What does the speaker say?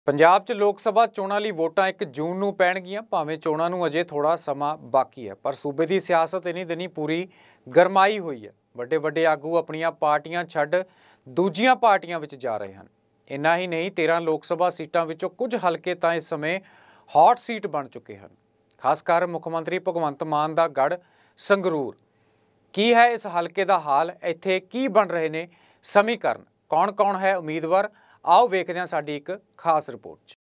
ਪੰਜਾਬ 'ਚ ਲੋਕ ਸਭਾ ਚੋਣਾਂ ਲਈ ਵੋਟਾਂ 1 ਜੂਨ ਨੂੰ ਪੈਣਗੀਆਂ। ਭਾਵੇਂ ਚੋਣਾਂ ਨੂੰ ਅਜੇ ਥੋੜਾ ਸਮਾਂ ਬਾਕੀ ਹੈ, ਪਰ ਸੂਬੇ ਦੀ ਸਿਆਸਤ ਇਨੀ ਦਿਨੀ ਪੂਰੀ ਗਰਮਾਈ ਹੋਈ ਹੈ। ਵੱਡੇ ਵੱਡੇ ਆਗੂ ਆਪਣੀਆਂ ਪਾਰਟੀਆਂ ਛੱਡ ਦੂਜੀਆਂ ਪਾਰਟੀਆਂ ਵਿੱਚ ਜਾ ਰਹੇ ਹਨ। ਇੰਨਾ ਹੀ ਨਹੀਂ, 13 ਲੋਕ ਸਭਾ ਸੀਟਾਂ ਵਿੱਚੋਂ ਕੁਝ ਹਲਕੇ ਤਾਂ ਇਸ ਸਮੇਂ ਹੌਟ ਸੀਟ ਬਣ ਚੁੱਕੇ ਹਨ। ਖਾਸ ਕਰ ਮੁੱਖ ਮੰਤਰੀ ਭਗਵੰਤ ਮਾਨ ਦਾ ਗੜ੍ਹ ਸੰਗਰੂਰ। ਕੀ ਹੈ ਇਸ ਹਲਕੇ ਦਾ ਹਾਲ? ਇੱਥੇ ਕੀ ਬਣ ਰਹੇ ਨੇ ਸਮੀਕਰਨ? ਕੌਣ-ਕੌਣ ਹੈ ਉਮੀਦਵਾਰ? ਆਓ ਵੇਖਦੇ ਹਾਂ ਸਾਡੀ ਇੱਕ ਖਾਸ ਰਿਪੋਰਟ 'ਚ।